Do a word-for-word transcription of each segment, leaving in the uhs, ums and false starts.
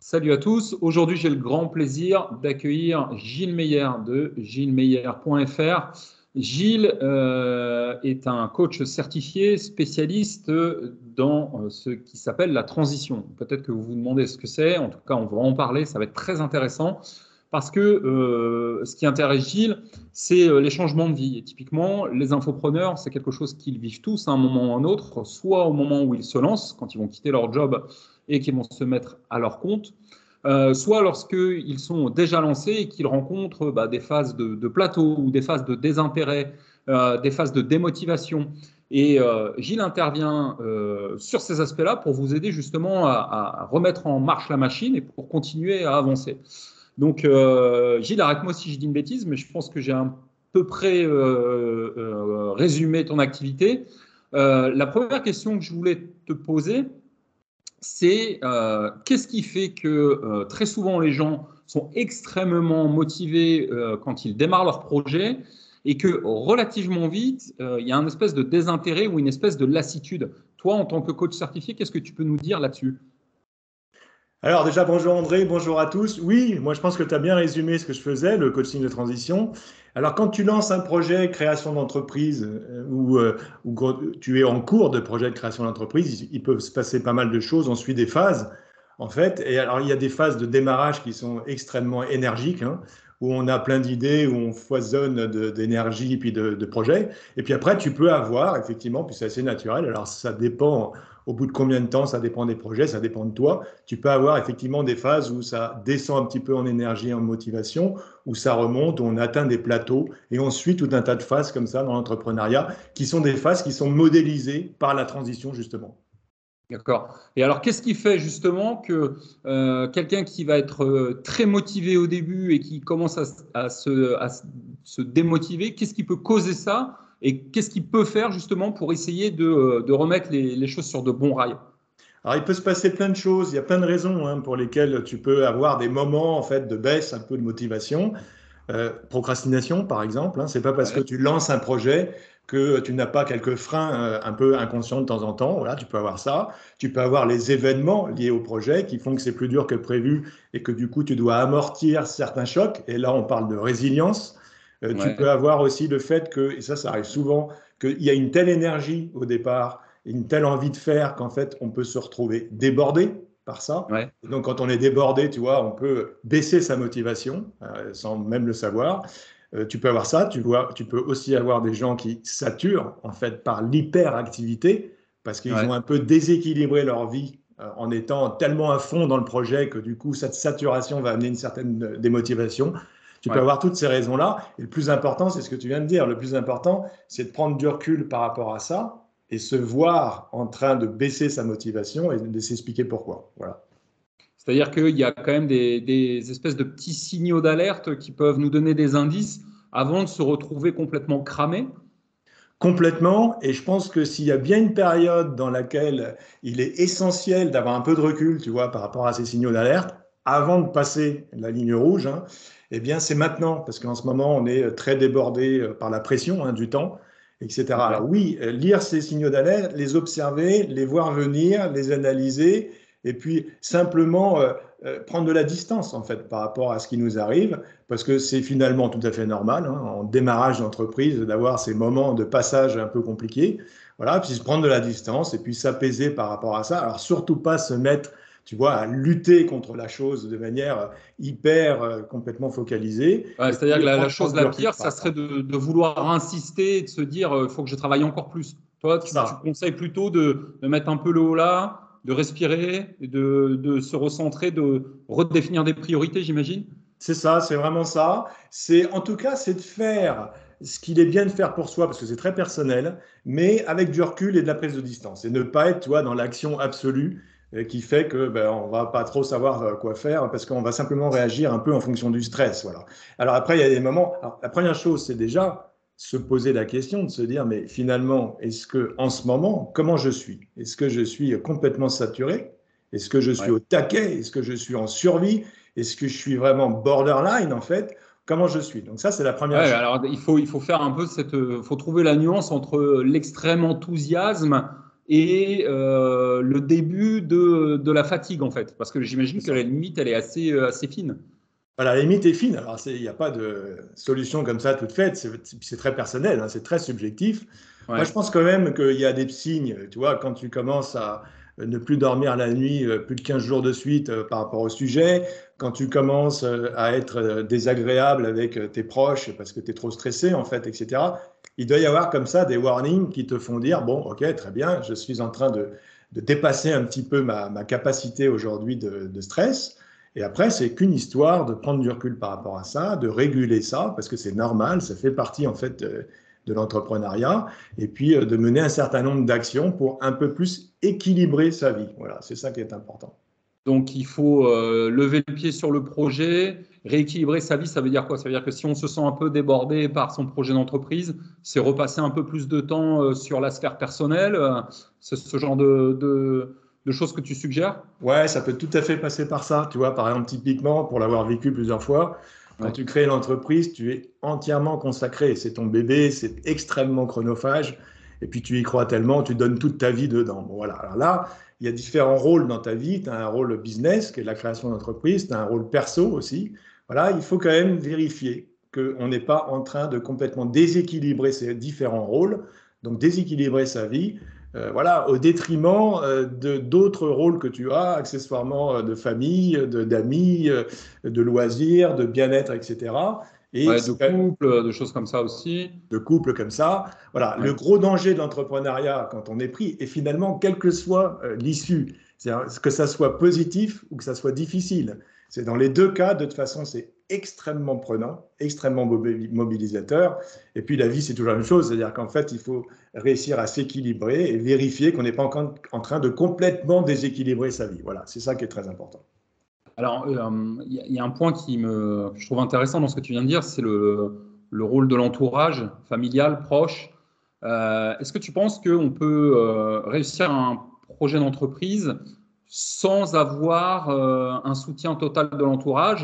Salut à tous. Aujourd'hui, j'ai le grand plaisir d'accueillir Gilles Meyer de gilles meyer point f r. Gilles euh, est un coach certifié spécialiste dans ce qui s'appelle la transition. Peut-être que vous vous demandez ce que c'est. En tout cas, on va en parler. Ça va être très intéressant parce que euh, ce qui intéresse Gilles, c'est les changements de vie. Et typiquement, les infopreneurs, c'est quelque chose qu'ils vivent tous à un moment ou à un autre, soit au moment où ils se lancent, quand ils vont quitter leur job et qu'ils vont se mettre à leur compte, euh, soit lorsqu'ils sont déjà lancés et qu'ils rencontrent bah, des phases de, de plateau ou des phases de désintérêt, euh, des phases de démotivation. Et euh, Gilles intervient euh, sur ces aspects-là pour vous aider justement à, à remettre en marche la machine et pour continuer à avancer. Donc, euh, Gilles, arrête-moi si je dis une bêtise, mais je pense que j'ai à peu près euh, euh, résumé ton activité. Euh, la première question que je voulais te poser, c'est euh, qu'est-ce qui fait que euh, très souvent les gens sont extrêmement motivés euh, quand ils démarrent leur projet et que relativement vite, euh, il y a une espèce de désintérêt ou une espèce de lassitude. Toi, en tant que coach certifié, qu'est-ce que tu peux nous dire là-dessus ? Alors déjà, bonjour André, bonjour à tous. Oui, moi je pense que tu as bien résumé ce que je faisais, le coaching de transition. Alors quand tu lances un projet création d'entreprise euh, ou, euh, ou quand tu es en cours de projet de création d'entreprise, il, il peut se passer pas mal de choses, on suit des phases en fait. Et alors il y a des phases de démarrage qui sont extrêmement énergiques, hein, où on a plein d'idées, où on foisonne de- d'énergie et puis de, de projets. Et puis après, tu peux avoir, effectivement, puis c'est assez naturel, alors ça dépend au bout de combien de temps, ça dépend des projets, ça dépend de toi. Tu peux avoir effectivement des phases où ça descend un petit peu en énergie, en motivation, où ça remonte, où on atteint des plateaux, et on suit tout un tas de phases comme ça dans l'entrepreneuriat, qui sont des phases qui sont modélisées par la transition, justement. D'accord. Et alors, qu'est-ce qui fait justement que euh, quelqu'un qui va être euh, très motivé au début et qui commence à, à se, à se démotiver, qu'est-ce qui peut causer ça et qu'est-ce qu'il peut faire justement pour essayer de, de remettre les, les choses sur de bons rails? Alors, il peut se passer plein de choses, il y a plein de raisons hein, pour lesquelles tu peux avoir des moments en fait de baisse un peu de motivation. Euh, procrastination, par exemple, hein, c'est pas parce que Ouais. tu lances un projet que tu n'as pas quelques freins euh, un peu inconscients de temps en temps. Voilà, tu peux avoir ça. Tu peux avoir les événements liés au projet qui font que c'est plus dur que prévu et que du coup tu dois amortir certains chocs. Et là, on parle de résilience. Euh, tu peux Ouais. avoir aussi le fait que, et ça, ça arrive souvent, qu'il y a une telle énergie au départ, une telle envie de faire qu'en fait, on peut se retrouver débordé par ça. Ouais. Et donc, quand on est débordé, tu vois, on peut baisser sa motivation euh, sans même le savoir. Euh, tu peux avoir ça. Tu vois, tu peux aussi avoir des gens qui saturent en fait par l'hyperactivité parce qu'ils ont Ouais. un peu déséquilibré leur vie euh, en étant tellement à fond dans le projet que du coup, cette saturation va amener une certaine démotivation. Tu peux Ouais. avoir toutes ces raisons-là. Et le plus important, c'est ce que tu viens de dire. Le plus important, c'est de prendre du recul par rapport à ça et se voir en train de baisser sa motivation et de s'expliquer pourquoi. Voilà. C'est-à-dire qu'il y a quand même des, des espèces de petits signaux d'alerte qui peuvent nous donner des indices avant de se retrouver complètement cramé. Complètement, et je pense que s'il y a bien une période dans laquelle il est essentiel d'avoir un peu de recul, tu vois, par rapport à ces signaux d'alerte, avant de passer la ligne rouge, hein, eh bien c'est maintenant, parce qu'en ce moment on est très débordé euh, par la pression hein, du temps, et cetera. Ouais. Alors oui, euh, lire ces signaux d'alerte, les observer, les voir venir, les analyser, et puis simplement euh, euh, prendre de la distance en fait par rapport à ce qui nous arrive parce que c'est finalement tout à fait normal, hein, en démarrage d'entreprise, d'avoir ces moments de passage un peu compliqués. Voilà, puis se prendre de la distance et puis s'apaiser par rapport à ça. Alors surtout pas se mettre, tu vois, à lutter contre la chose de manière hyper euh, complètement focalisée, Ouais, et c'est-à-dire que puis la, la prendre, chose prendre du la recul pire, par ça rapport serait à ça. de, de vouloir insister et de se dire il euh, faut que je travaille encore plus. Toi, tu, tu Ça, conseilles plutôt de, de mettre un peu le haut là, de respirer, et de, de se recentrer, de redéfinir des priorités, j'imagine. c'est ça, c'est vraiment ça. C'est en tout cas, c'est de faire ce qu'il est bien de faire pour soi, parce que c'est très personnel, mais avec du recul et de la prise de distance, et ne pas être, tu vois, dans l'action absolue euh, qui fait que ben, on va pas trop savoir euh, quoi faire, parce qu'on va simplement réagir un peu en fonction du stress, voilà. Alors après, il y a des moments. Alors, la première chose, c'est déjà se poser la question, de se dire, mais finalement, est-ce que en ce moment, comment je suis? Est-ce que je suis complètement saturé? Est-ce que je suis Ouais. au taquet? Est-ce que je suis en survie? Est-ce que je suis vraiment borderline en fait? Comment je suis? Donc ça, c'est la Ouais, première chose. alors il faut, il faut faire un peu cette, euh, faut trouver la nuance entre l'extrême enthousiasme et euh, le début de, de la fatigue, en fait. Parce que j'imagine que la limite, elle est assez, euh, assez fine. Voilà, la limite est fine. Alors, il n'y a pas de solution comme ça toute faite. C'est très personnel, hein, c'est très subjectif. Moi, je Ouais. pense quand même qu'il y a des signes. Tu vois, quand tu commences à ne plus dormir la nuit euh, plus de quinze jours de suite euh, par rapport au sujet, quand tu commences euh, à être euh, désagréable avec euh, tes proches parce que tu es trop stressé, en fait, et cetera, il doit y avoir comme ça des warnings qui te font dire, bon, ok, très bien, je suis en train de, de dépasser un petit peu ma, ma capacité aujourd'hui de, de stress. Et après, c'est qu'une histoire de prendre du recul par rapport à ça, de réguler ça, parce que c'est normal, ça fait partie en fait de, de l'entrepreneuriat, et puis euh, de mener un certain nombre d'actions pour un peu plus équilibrer sa vie. Voilà, c'est ça qui est important. Donc, il faut euh, lever le pied sur le projet, rééquilibrer sa vie. Ça veut dire quoi? Ça veut dire que si on se sent un peu débordé par son projet d'entreprise, c'est repasser un peu plus de temps euh, sur la sphère personnelle. Euh, c'est ce genre de, de, de choses que tu suggères? Ouais, ça peut tout à fait passer par ça. Tu vois, par exemple, typiquement, pour l'avoir vécu plusieurs fois, quand Ouais. tu crées l'entreprise, tu es entièrement consacré. C'est ton bébé, c'est extrêmement chronophage. Et puis tu y crois tellement, tu donnes toute ta vie dedans. Bon, voilà. Alors là, il y a différents rôles dans ta vie. Tu as un rôle business, qui est la création d'entreprise. Tu as un rôle perso aussi. Voilà, il faut quand même vérifier qu'on n'est pas en train de complètement déséquilibrer ces différents rôles, donc déséquilibrer sa vie euh, voilà, au détriment euh, de d'autres rôles que tu as, accessoirement euh, de famille, de- d'amis, euh, de loisirs, de bien-être, et cetera. Et Ouais, de c'est quand même couple, de choses comme ça aussi. de couple comme ça. Voilà, le Ouais. gros danger de l'entrepreneuriat quand on est pris, et finalement, quelle que soit euh, l'issue, c'est que ça soit positif ou que ça soit difficile, c'est dans les deux cas, de toute façon, c'est extrêmement prenant, extrêmement mobilisateur. Et puis la vie, c'est toujours la même chose, c'est-à-dire qu'en fait, il faut réussir à s'équilibrer et vérifier qu'on n'est pas encore en train de complètement déséquilibrer sa vie. Voilà, c'est ça qui est très important. Alors, euh, il y, a- il y a un point qui me, que je trouve intéressant dans ce que tu viens de dire, c'est le, le rôle de l'entourage familial, proche. Euh, est-ce que tu penses qu'on peut euh, réussir un projet d'entreprise sans avoir euh, un soutien total de l'entourage?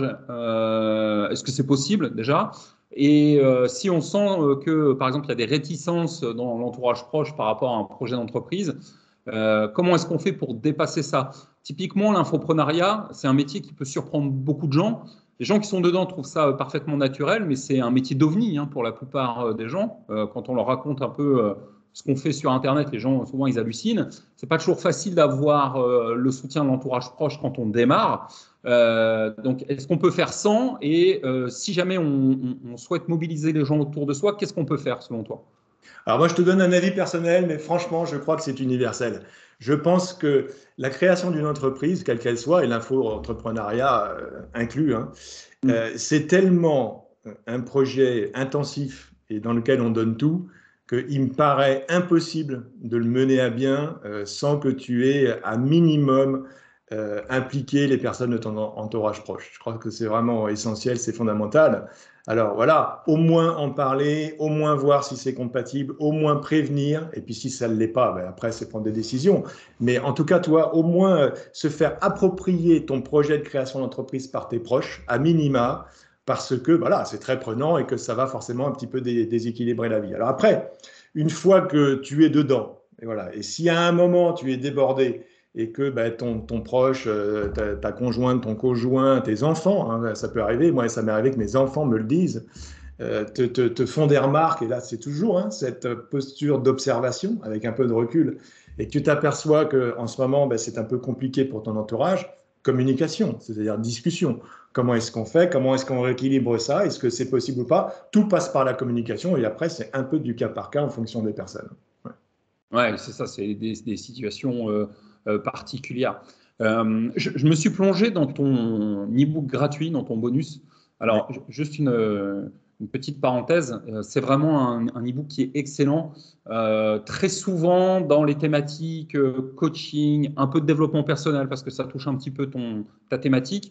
Euh, est-ce que c'est possible déjà? Et euh, si on sent euh, que, par exemple, il y a des réticences dans l'entourage proche par rapport à un projet d'entreprise, euh, comment est-ce qu'on fait pour dépasser ça? Typiquement, l'infoprenariat, c'est un métier qui peut surprendre beaucoup de gens. Les gens qui sont dedans trouvent ça parfaitement naturel, mais c'est un métier d'ovni hein, pour la plupart des gens. Euh, quand on leur raconte un peu euh, ce qu'on fait sur Internet, les gens, souvent, ils hallucinent. C'est pas toujours facile d'avoir euh, le soutien de l'entourage proche quand on démarre. Euh, donc, est-ce qu'on peut faire sans? Et euh, si jamais on, on, on souhaite mobiliser les gens autour de soi, qu'est-ce qu'on peut faire selon toi? Alors moi, je te donne un avis personnel, mais franchement, je crois que c'est universel. Je pense que la création d'une entreprise, quelle qu'elle soit, et l'info-entrepreneuriat euh, inclus, hein, Hmm. euh, c'est tellement euh, un projet intensif et dans lequel on donne tout, qu'il me paraît impossible de le mener à bien euh, sans que tu aies à minimum euh, impliqué les personnes de ton entourage proche. Je crois que c'est vraiment essentiel, c'est fondamental. Alors voilà, au moins en parler, au moins voir si c'est compatible, au moins prévenir, et puis si ça ne l'est pas, ben après c'est prendre des décisions. Mais en tout cas, toi, au moins euh, se faire approprier ton projet de création d'entreprise par tes proches, à minima, parce que voilà, c'est très prenant et que ça va forcément un petit peu dé déséquilibrer la vie. Alors après, une fois que tu es dedans, et voilà, et si à un moment tu es débordé, et que ben, ton, ton proche, euh, ta, ta conjointe, ton conjoint, tes enfants, hein, ça peut arriver, moi ça m'est arrivé que mes enfants me le disent, euh, te, te, te, font des remarques, et là c'est toujours hein, cette posture d'observation avec un peu de recul, et que tu t'aperçois qu'en ce moment ben, c'est un peu compliqué pour ton entourage, communication, c'est-à-dire discussion. Comment est-ce qu'on fait? Comment est-ce qu'on rééquilibre ça? Est-ce que c'est possible ou pas? Tout passe par la communication, et après c'est un peu du cas par cas en fonction des personnes. Ouais. Ouais, c'est ça, c'est des, des situations euh, euh, particulières. Euh, je, je me suis plongé dans ton e-book gratuit, dans ton bonus. Ouais. Alors, ju- juste une, euh, une petite parenthèse, euh, c'est vraiment un, un e-book qui est excellent. Euh, très souvent, dans les thématiques euh, coaching, un peu de développement personnel, parce que ça touche un petit peu ton, ta thématique,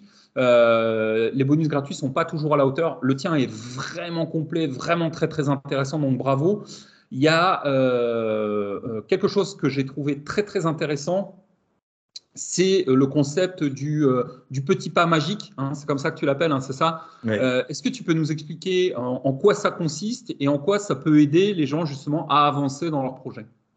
euh, les bonus gratuits sont pas toujours à la hauteur. Le tien est vraiment complet, vraiment très, très intéressant, donc bravo. Il y a euh, quelque chose que j'ai trouvé très très intéressant, c'est le concept du, euh, du petit pas magique, hein, c'est comme ça que tu l'appelles, hein, c'est ça. Ouais. Euh, Est-ce que tu peux nous expliquer en, en quoi ça consiste et en quoi ça peut aider les gens justement à avancer dans leur projet?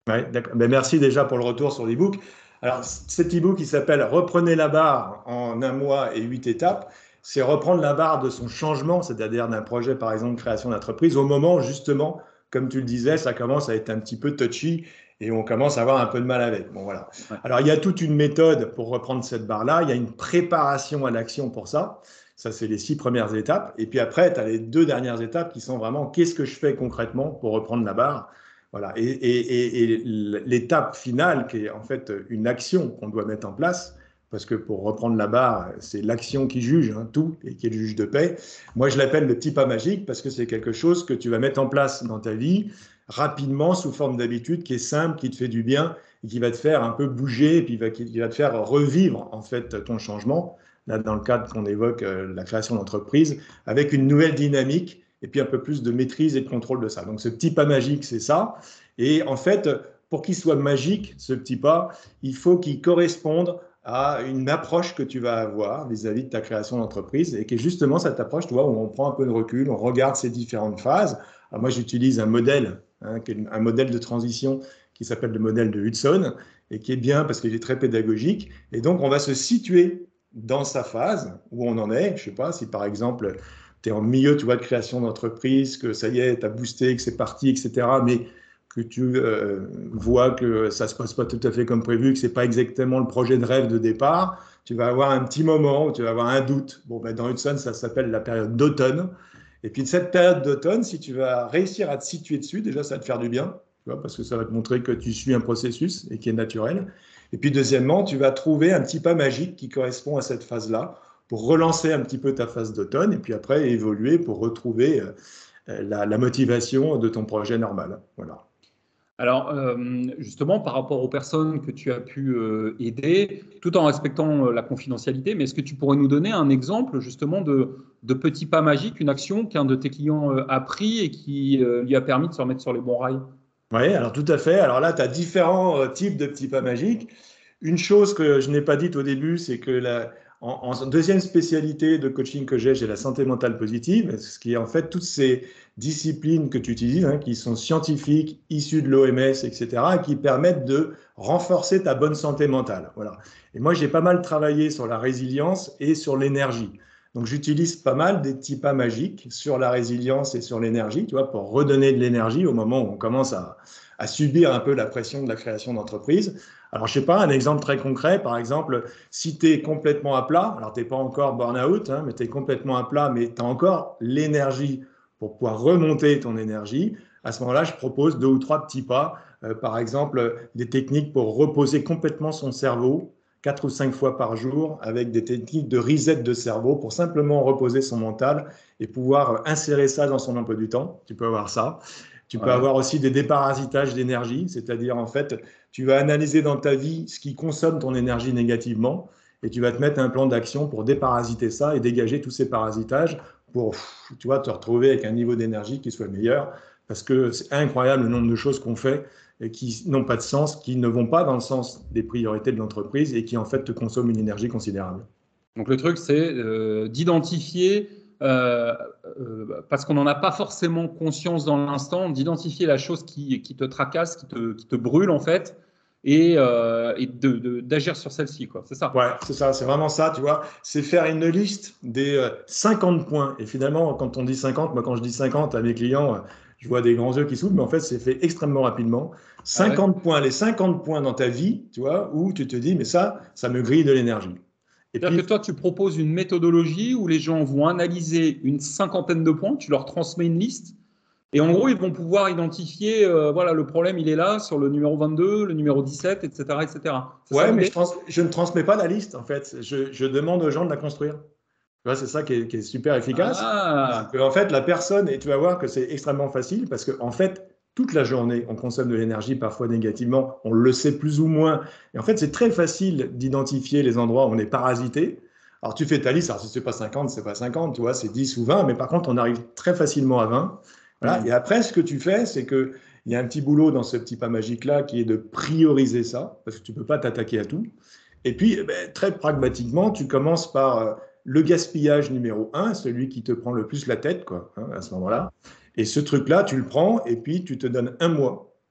Ouais, d'accord. Ben, merci déjà pour le retour sur l'e-book. Alors, cet e-book, il s'appelle Reprenez la barre en un mois et huit étapes. C'est reprendre la barre de son changement, c'est-à-dire d'un projet, par exemple, de création d'entreprise, au moment, justement, comme tu le disais, ça commence à être un petit peu touchy et on commence à avoir un peu de mal avec. Bon, voilà. Ouais. Alors, il y a toute une méthode pour reprendre cette barre-là. Il y a une préparation à l'action pour ça. Ça, c'est les six premières étapes. Et puis après, tu as les deux dernières étapes qui sont vraiment qu'est-ce que je fais concrètement pour reprendre la barre. Voilà. Et, et, et l'étape finale, qui est en fait une action qu'on doit mettre en place, parce que pour reprendre la barre, c'est l'action qui juge hein, tout et qui est le juge de paix. Moi, je l'appelle le petit pas magique parce que c'est quelque chose que tu vas mettre en place dans ta vie rapidement, sous forme d'habitude, qui est simple, qui te fait du bien et qui va te faire un peu bouger et puis qui va te faire revivre en fait ton changement. Là, dans le cadre qu'on évoque, euh, la création d'entreprise, avec une nouvelle dynamique et puis un peu plus de maîtrise et de contrôle de ça. Donc ce petit pas magique, c'est ça. Et en fait, pour qu'il soit magique, ce petit pas, il faut qu'il corresponde à une approche que tu vas avoir vis-à-vis de ta création d'entreprise et qui est justement cette approche, tu vois, où on prend un peu de recul, on regarde ces différentes phases. Alors moi, j'utilise un modèle, hein, qui est un modèle de transition qui s'appelle le modèle de Hudson et qui est bien parce qu'il est très pédagogique. Et donc, on va se situer dans sa phase où on en est. Je ne sais pas si par exemple, tu es en milieu, tu vois, de création d'entreprise, que ça y est, tu as boosté, que c'est parti, et cetera. Mais que tu euh, vois que ça ne se passe pas tout à fait comme prévu, que ce n'est pas exactement le projet de rêve de départ, tu vas avoir un petit moment où tu vas avoir un doute. Bon, ben, dans Hudson, ça s'appelle la période d'automne. Et puis, de cette période d'automne, si tu vas réussir à te situer dessus, déjà, ça va te faire du bien, tu vois, parce que ça va te montrer que tu suis un processus et qui est naturel. Et puis, deuxièmement, tu vas trouver un petit pas magique qui correspond à cette phase-là pour relancer un petit peu ta phase d'automne et puis après évoluer pour retrouver euh, la, la motivation de ton projet normal. Voilà. Alors, euh, justement, par rapport aux personnes que tu as pu euh, aider, tout en respectant euh, la confidentialité, mais est-ce que tu pourrais nous donner un exemple justement de, de petit pas magique, une action qu'un de tes clients euh, a pris et qui euh, lui a permis de se remettre sur les bons rails? Oui, alors tout à fait. Alors là, tu as différents euh, types de petits pas magiques. Une chose que je n'ai pas dite au début, c'est que la, en, en deuxième spécialité de coaching que j'ai, j'ai la santé mentale positive, ce qui est en fait toutes ces disciplines que tu utilises, hein, qui sont scientifiques, issues de l'O M S, et cetera, et qui permettent de renforcer ta bonne santé mentale. Voilà. Et moi, j'ai pas mal travaillé sur la résilience et sur l'énergie. Donc, j'utilise pas mal des petits pas magiques sur la résilience et sur l'énergie, tu vois, pour redonner de l'énergie au moment où on commence à, à subir un peu la pression de la création d'entreprise. Alors, je sais pas, un exemple très concret, par exemple, si tu es complètement à plat, alors tu n'es pas encore burn-out, hein, mais tu es complètement à plat, mais tu as encore l'énergie pour pouvoir remonter ton énergie, à ce moment-là, je propose deux ou trois petits pas, euh, par exemple, des techniques pour reposer complètement son cerveau, quatre ou cinq fois par jour, avec des techniques de reset de cerveau pour simplement reposer son mental et pouvoir insérer ça dans son emploi du temps. Tu peux avoir ça. Tu peux Ouais. avoir aussi des déparasitages d'énergie, c'est-à-dire en fait, tu vas analyser dans ta vie ce qui consomme ton énergie négativement et tu vas te mettre un plan d'action pour déparasiter ça et dégager tous ces parasitages pour, tu vois, te retrouver avec un niveau d'énergie qui soit meilleur parce que c'est incroyable le nombre de choses qu'on fait et qui n'ont pas de sens, qui ne vont pas dans le sens des priorités de l'entreprise et qui en fait te consomment une énergie considérable. Donc le truc, c'est euh, d'identifier, euh, euh, parce qu'on n'en a pas forcément conscience dans l'instant, d'identifier la chose qui, qui te tracasse, qui te, qui te brûle en fait, et, euh, et de, de, d'agir sur celle-ci, quoi. C'est ça. Ouais, c'est ça, c'est vraiment ça, tu vois. C'est faire une liste des euh, cinquante points. Et finalement, quand on dit cinquante, moi quand je dis cinquante à mes clients, euh, je vois des grands yeux qui s'ouvrent, mais en fait, c'est fait extrêmement rapidement. Ah ouais. cinquante points, les cinquante points dans ta vie, tu vois, où tu te dis, mais ça, ça me grille de l'énergie. Et C'est-à-dire que puis, toi, tu proposes une méthodologie où les gens vont analyser une cinquantaine de points, tu leur transmets une liste, et en gros, ils vont pouvoir identifier, euh, voilà, le problème, il est là, sur le numéro vingt-deux, le numéro dix-sept, et cetera, et cetera. C'est ça ouais, mais l'idée? je, trans- je ne transmets pas la liste, en fait. Je, je demande aux gens de la construire. Tu vois, c'est ça qui est, qui est super efficace. C'est Ah, que, en fait, la personne, et tu vas voir que c'est extrêmement facile parce qu'en en fait, toute la journée, on consomme de l'énergie, parfois négativement, on le sait plus ou moins. Et en fait, c'est très facile d'identifier les endroits où on est parasité. Alors, tu fais ta liste, alors si ce n'est pas cinquante, c'est pas cinquante, tu vois, c'est dix ou vingt, mais par contre, on arrive très facilement à vingt. Voilà. Et hmm. après, ce que tu fais, c'est que il y a un petit boulot dans ce petit pas magique-là qui est de prioriser ça, parce que tu ne peux pas t'attaquer à tout. Et puis, eh ben, très pragmatiquement, tu commences par euh, le gaspillage numéro un, celui qui te prend le plus la tête, quoi, hein, à ce moment-là. Et ce truc-là, tu le prends et puis tu te donnes un mois.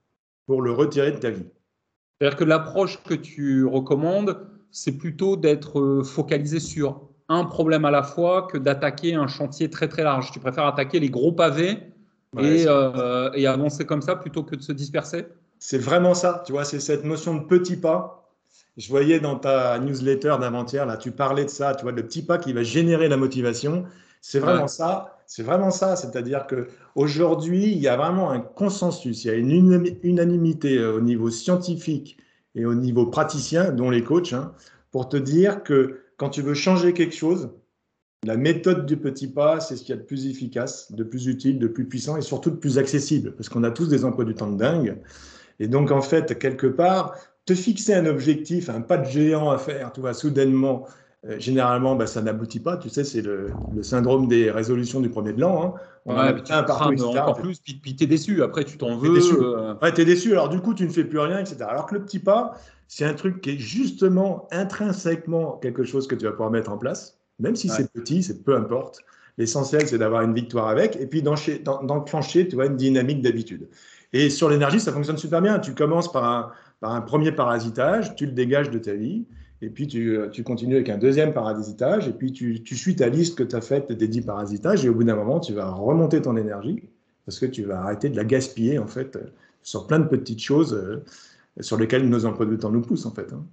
pour le retirer de ta vie. C'est-à-dire que l'approche que tu recommandes, c'est plutôt d'être focalisé sur un problème à la fois que d'attaquer un chantier très très large. Tu préfères attaquer les gros pavés Ouais, et, euh, et avancer comme ça plutôt que de se disperser? c'est vraiment ça, tu vois, c'est cette notion de petit pas. Je voyais dans ta newsletter d'avant-hier, là, tu parlais de ça, tu vois, le petit pas qui va générer la motivation. C'est Ouais. vraiment ça, c'est vraiment ça. C'est-à-dire qu'aujourd'hui, il y a vraiment un consensus, il y a une unanimité au niveau scientifique et au niveau praticien, dont les coachs, hein, pour te dire que quand tu veux changer quelque chose, la méthode du petit pas, c'est ce qu'il y a de plus efficace, de plus utile, de plus puissant et surtout de plus accessible, parce qu'on a tous des emplois du temps de dingue. Et donc, en fait, quelque part, te fixer un objectif, un pas de géant à faire, tu vois, soudainement, euh, généralement, bah, ça n'aboutit pas. Tu sais, c'est le, le syndrome des résolutions du premier de l'an, hein. On en a Ouais, puis tu plein te partout, crames et cetera. encore plus, puis, puis tu es déçu. Après, tu t'en Tu es déçu. veux. euh, Ouais, tu es déçu, alors du coup, tu ne fais plus rien, et cetera. Alors que le petit pas, c'est un truc qui est justement intrinsèquement quelque chose que tu vas pouvoir mettre en place, même si ouais. c'est petit, c'est peu importe. L'essentiel, c'est d'avoir une victoire avec, et puis d'enclencher, tu vois, une dynamique d'habitude. Et sur l'énergie, ça fonctionne super bien. Tu commences par un, par un premier parasitage, tu le dégages de ta vie, et puis tu, tu continues avec un deuxième parasitage, et puis tu, tu suis ta liste que tu as faite des dix parasitages, et au bout d'un moment, tu vas remonter ton énergie, parce que tu vas arrêter de la gaspiller, en fait, sur plein de petites choses euh, sur lesquelles nos emplois de temps nous poussent, en fait, hein.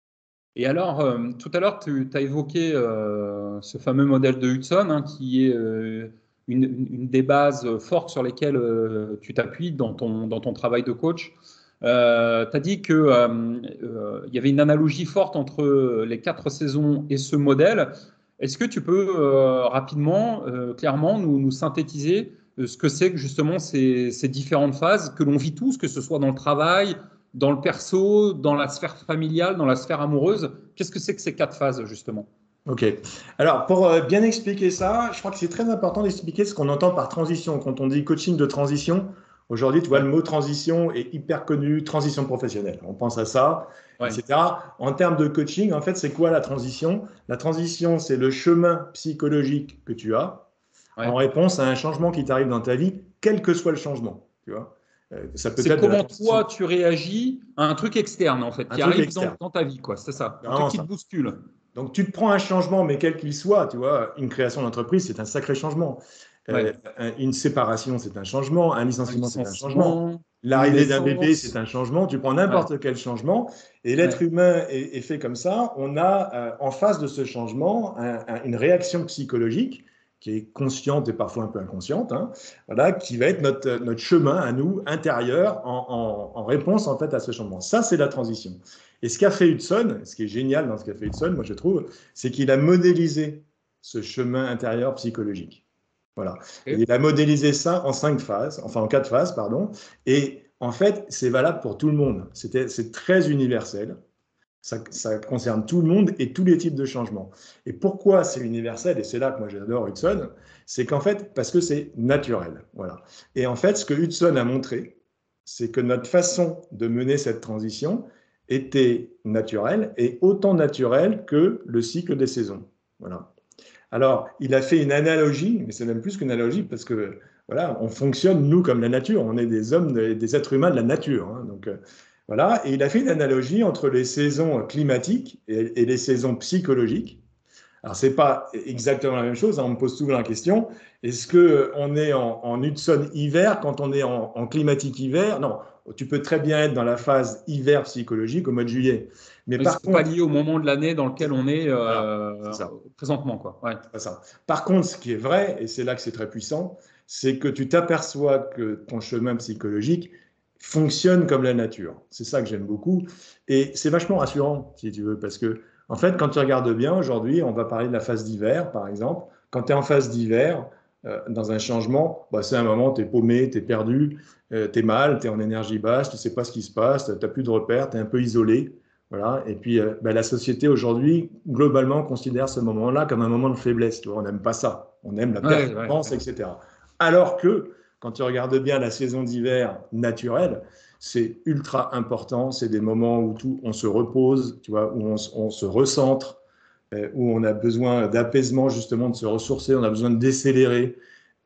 Et alors, euh, tout à l'heure, tu as évoqué euh, ce fameux modèle de Hudson, hein, qui est euh, une, une, des bases fortes sur lesquelles euh, tu t'appuies dans ton, dans ton travail de coach. Euh, tu as dit qu'il euh, euh, y avait une analogie forte entre les quatre saisons et ce modèle. Est-ce que tu peux euh, rapidement, euh, clairement, nous, nous synthétiser ce que c'est que justement ces, ces différentes phases que l'on vit tous, que ce soit dans le travail, dans le perso, dans la sphère familiale, dans la sphère amoureuse? Qu'est-ce que c'est que ces quatre phases, justement? Ok. Alors, pour euh, bien expliquer ça, je crois que c'est très important d'expliquer ce qu'on entend par transition. Quand on dit coaching de transition, aujourd'hui, tu vois, Ouais, le mot transition est hyper connu, transition professionnelle. On pense à ça, ouais, et cetera. En termes de coaching, en fait, c'est quoi la transition? La transition, c'est le chemin psychologique que tu as en ouais. réponse à un changement qui t'arrive dans ta vie, quel que soit le changement. Tu vois. Euh, ça peut C'est être de la comment transition, toi tu réagis à un truc externe, en fait, un qui truc arrive dans, externe. dans ta vie, quoi. C'est ça. C'est Un truc vraiment qui te ça. bouscule. Donc, tu te prends un changement, mais quel qu'il soit, tu vois, une création d'entreprise, c'est un sacré changement. Euh, Ouais. un- une séparation, c'est un changement. Un Un licenciement, c'est un changement. licenciement, une L'arrivée d'un bébé, c'est naissance. un changement. Tu prends Ouais, n'importe quel changement. Et l'être ouais. humain est, est fait comme ça. On a euh, en face de ce changement un- un- une réaction psychologique qui est consciente et parfois un peu inconsciente, hein, voilà, qui va être notre, notre chemin à nous, intérieur, en, en- en réponse en fait à ce changement. Ça, c'est la transition. Et ce qu'a fait Hudson, ce qui est génial dans ce qu'a fait Hudson, moi je trouve, c'est qu'il a modélisé ce chemin intérieur psychologique. Voilà. Et Ok. il a modélisé ça en cinq phases, enfin en quatre phases, pardon. Et en fait, c'est valable pour tout le monde. C'est très universel. Ça, ça concerne tout le monde et tous les types de changements. Et pourquoi c'est universel, et c'est là que moi j'adore Hudson, c'est qu'en fait, parce que c'est naturel. Voilà. Et en fait, ce que Hudson a montré, c'est que notre façon de mener cette transition était naturelle et autant naturelle que le cycle des saisons. Voilà. Alors, il a fait une analogie, mais c'est même plus qu'une analogie parce que voilà, on fonctionne nous comme la nature, on est des hommes, des, des êtres humains de la nature, hein, donc euh, voilà, et il a fait une analogie entre les saisons climatiques et, et les saisons psychologiques. Alors, c'est pas exactement la même chose, hein, on me pose souvent la question, est-ce qu'on est en, en Hudson hiver quand on est en, en climatique hiver? Non, tu peux très bien être dans la phase hiver psychologique au mois de juillet. Mais Mais par c'est pas contre, lié au moment de l'année dans lequel on est voilà, c'est euh, ça. présentement, quoi. Ouais. Pas ça. Par contre, ce qui est vrai, et c'est là que c'est très puissant, c'est que tu t'aperçois que ton chemin psychologique fonctionne comme la nature. C'est ça que j'aime beaucoup. Et c'est vachement rassurant, si tu veux, parce que, en fait, quand tu regardes bien, aujourd'hui, on va parler de la phase d'hiver, par exemple. Quand tu es en phase d'hiver, euh, dans un changement, bah, c'est un moment, tu es paumé, tu es perdu, euh, tu es mal, tu es en énergie basse, tu ne sais pas ce qui se passe, tu n'as plus de repères, tu es un peu isolé. Voilà. Et puis, euh, ben, la société aujourd'hui, globalement, considère ce moment-là comme un moment de faiblesse. Tu vois, on n'aime pas ça. On aime la Ouais, ouais, performance, ouais. et cetera. Alors que, quand tu regardes bien la saison d'hiver naturelle, c'est ultra important. C'est des moments où tout, on se repose, tu vois, où on, on se recentre, euh, où on a besoin d'apaisement, justement, de se ressourcer, on a besoin de décélérer.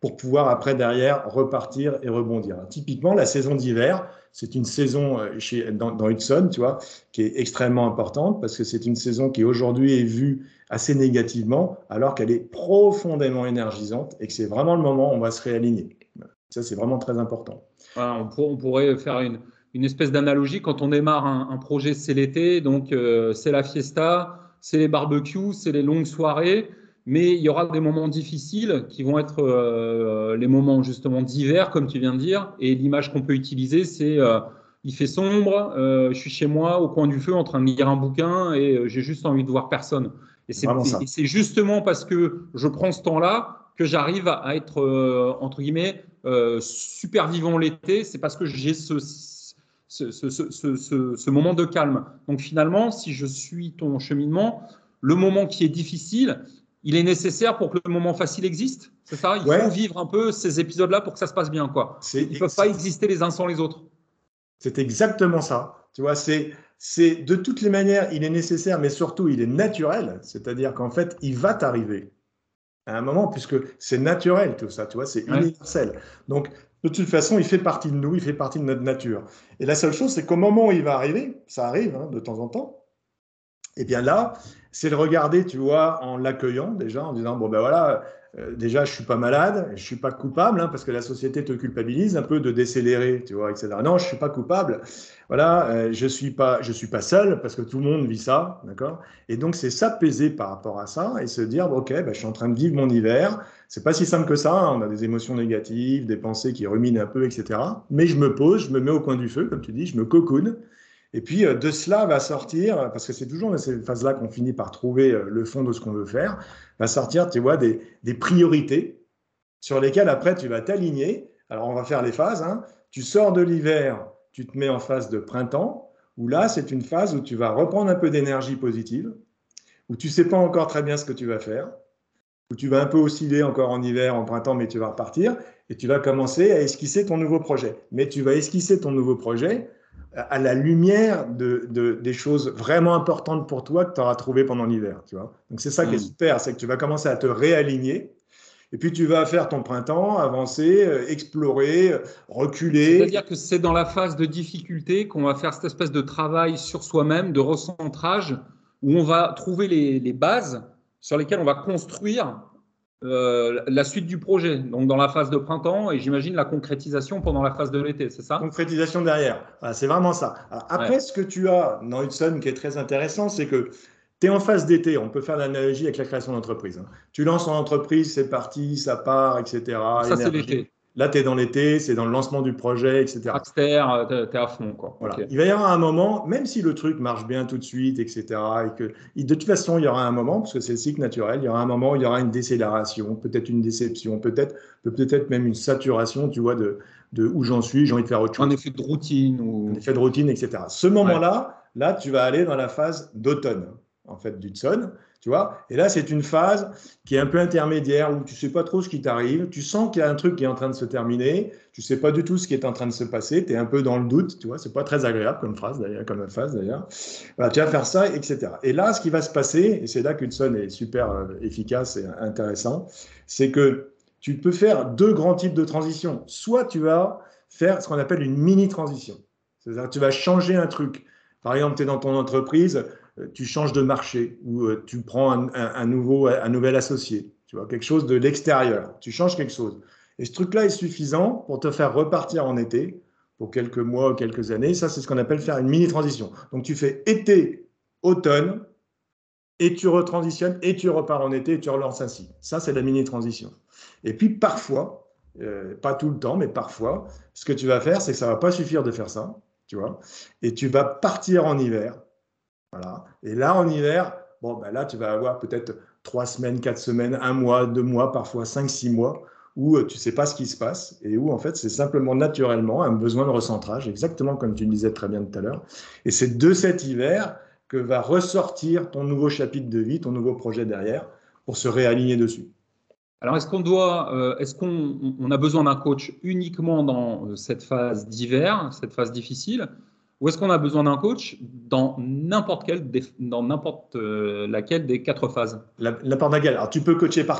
pour pouvoir après derrière repartir et rebondir. Typiquement, la saison d'hiver, c'est une saison chez, dans, dans Hudson, tu vois, qui est extrêmement importante parce que c'est une saison qui aujourd'hui est vue assez négativement alors qu'elle est profondément énergisante et que c'est vraiment le moment où on va se réaligner. Ça, c'est vraiment très important. Voilà, on, pour, on pourrait faire une, une espèce d'analogie. Quand on démarre un, un projet, c'est l'été, donc euh, c'est la fiesta, c'est les barbecues, c'est les longues soirées. Mais il y aura des moments difficiles qui vont être euh, les moments justement d'hiver, comme tu viens de dire. Et l'image qu'on peut utiliser, c'est euh, il fait sombre, euh, je suis chez moi au coin du feu en train de lire un bouquin et euh, j'ai juste envie de voir personne. Et c'est, et c'est justement parce que je prends ce temps-là que j'arrive à être, euh, entre guillemets, euh, super vivant l'été. C'est parce que j'ai ce, ce, ce, ce, ce, ce moment de calme. Donc finalement, si je suis ton cheminement, le moment qui est difficile, il est nécessaire pour que le moment facile existe. C'est ça? Il ouais. faut vivre un peu ces épisodes-là pour que ça se passe bien, quoi. Ils ne peuvent pas exister les uns sans les autres. C'est exactement ça. Tu vois, c'est, c'est de toutes les manières, il est nécessaire, mais surtout, il est naturel. C'est-à-dire qu'en fait, il va t'arriver à un moment, puisque c'est naturel tout ça, tu vois, c'est universel. Ouais. Donc, de toute façon, il fait partie de nous, il fait partie de notre nature. Et la seule chose, c'est qu'au moment où il va arriver, ça arrive hein, de temps en temps, et bien là, c'est le regarder, tu vois, en l'accueillant déjà, en disant, bon ben voilà, euh, déjà, je suis pas malade, je suis pas coupable, hein, parce que la société te culpabilise un peu de décélérer, tu vois, et cetera. Non, je suis pas coupable, voilà, euh, je suis pas, je suis pas seul, parce que tout le monde vit ça, d'accord? Et donc, c'est s'apaiser par rapport à ça, et se dire, bon, ok, ben, je suis en train de vivre mon hiver, c'est pas si simple que ça, hein, on a des émotions négatives, des pensées qui ruminent un peu, et cetera. Mais je me pose, je me mets au coin du feu, comme tu dis, je me cocoone, et puis de cela va sortir, parce que c'est toujours dans ces phases-là qu'on finit par trouver le fond de ce qu'on veut faire, va sortir, tu vois, des, des priorités sur lesquelles après tu vas t'aligner. Alors on va faire les phases. Hein. Tu sors de l'hiver, tu te mets en phase de printemps, où là c'est une phase où tu vas reprendre un peu d'énergie positive, où tu ne sais pas encore très bien ce que tu vas faire, où tu vas un peu osciller encore en hiver, en printemps, mais tu vas repartir, et tu vas commencer à esquisser ton nouveau projet. Mais tu vas esquisser ton nouveau projet à la lumière de, de, des choses vraiment importantes pour toi que tu auras trouvées pendant l'hiver. Tu vois. Donc c'est ça mmh. qui est super, c'est que tu vas commencer à te réaligner, et puis tu vas faire ton printemps, avancer, explorer, reculer. C'est-à-dire que c'est dans la phase de difficulté qu'on va faire cette espèce de travail sur soi-même, de recentrage, où on va trouver les, les bases sur lesquelles on va construire Euh, la suite du projet, donc dans la phase de printemps et j'imagine la concrétisation pendant la phase de l'été, c'est ça? Concrétisation derrière, voilà, c'est vraiment ça. Alors, après, ouais. ce que tu as dans Hudson qui est très intéressant, c'est que tu es en phase d'été, on peut faire l'analogie avec la création d'entreprise. Hein. Tu lances ton entreprise, c'est parti, ça part, et cetera. Ça, c'est l'été. Là, tu es dans l'été, c'est dans le lancement du projet, et cetera. Axter, tu es à fond. Quoi. Voilà. Okay. Il va y avoir un moment, même si le truc marche bien tout de suite, et cetera, et que de toute façon, il y aura un moment, parce que c'est le cycle naturel, il y aura un moment où il y aura une décélération, peut-être une déception, peut-être peut-être même une saturation, tu vois, de, de où j'en suis, j'ai envie de faire autre chose. Un effet de routine. Ou... Un effet de routine, et cetera. Ce moment-là, ouais. là, tu vas aller dans la phase d'automne, en fait, d'Hudson. Tu vois, et là, c'est une phase qui est un peu intermédiaire où tu ne sais pas trop ce qui t'arrive. Tu sens qu'il y a un truc qui est en train de se terminer. Tu ne sais pas du tout ce qui est en train de se passer. Tu es un peu dans le doute. Tu vois, ce n'est pas très agréable comme phrase, d'ailleurs, comme phase, d'ailleurs. Voilà, tu vas faire ça, et cetera. Et là, ce qui va se passer, et c'est là qu'Hudson est super euh, efficace et intéressant, c'est que tu peux faire deux grands types de transitions. Soit tu vas faire ce qu'on appelle une mini-transition. C'est-à-dire que tu vas changer un truc. Par exemple, tu es dans ton entreprise, tu changes de marché ou tu prends un, un, un, nouveau, un nouvel associé, tu vois, quelque chose de l'extérieur. Tu changes quelque chose. Et ce truc-là est suffisant pour te faire repartir en été pour quelques mois ou quelques années. Ça, c'est ce qu'on appelle faire une mini-transition. Donc, tu fais été, automne, et tu retransitionnes, et tu repars en été, et tu relances ainsi. Ça, c'est la mini-transition. Et puis, parfois, euh, pas tout le temps, mais parfois, ce que tu vas faire, c'est que ça ne va pas suffire de faire ça, tu vois, et tu vas partir en hiver. Voilà. Et là, en hiver, bon, ben là, tu vas avoir peut-être trois semaines, quatre semaines, un mois, deux mois, parfois cinq, six mois, où tu ne sais pas ce qui se passe et où, en fait, c'est simplement naturellement un besoin de recentrage, exactement comme tu le disais très bien tout à l'heure. Et c'est de cet hiver que va ressortir ton nouveau chapitre de vie, ton nouveau projet derrière, pour se réaligner dessus. Alors, est-ce qu'on doit, euh, est-ce qu'on on a besoin d'un coach uniquement dans cette phase d'hiver, cette phase difficile? Ou est-ce qu'on a besoin d'un coach dans n'importe quelle, dans n'importe laquelle des quatre phases? N'importe laquelle. Alors, tu peux coacher partout.